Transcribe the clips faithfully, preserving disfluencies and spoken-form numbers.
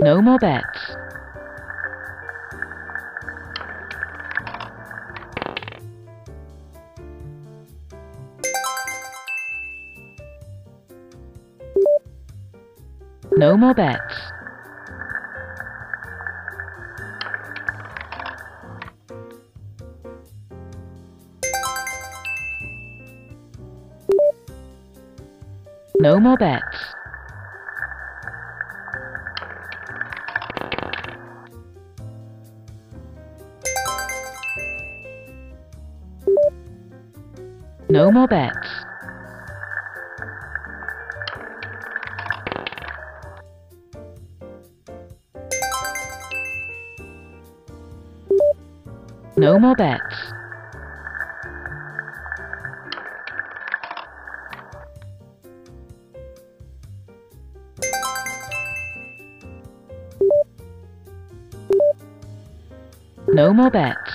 No more bets. No more bets. No more bets. No more bets. No more bets. No more bets.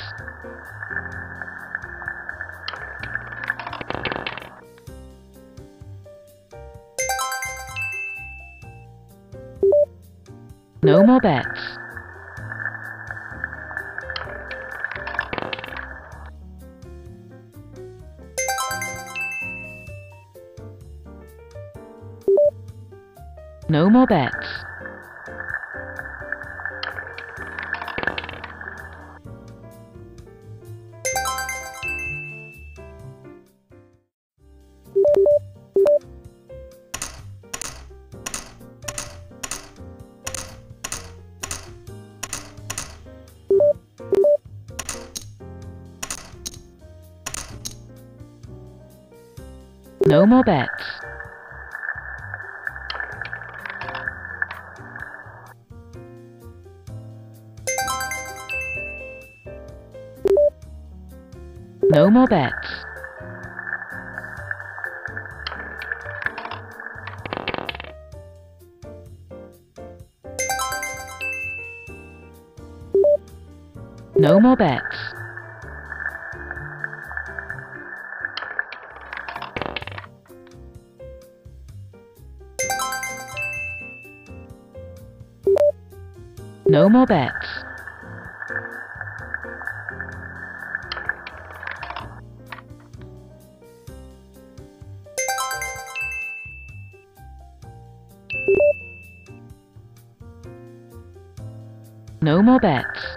No more bets. No more bets. No more bets. No more bets. No more bets. No more bets. No more bets.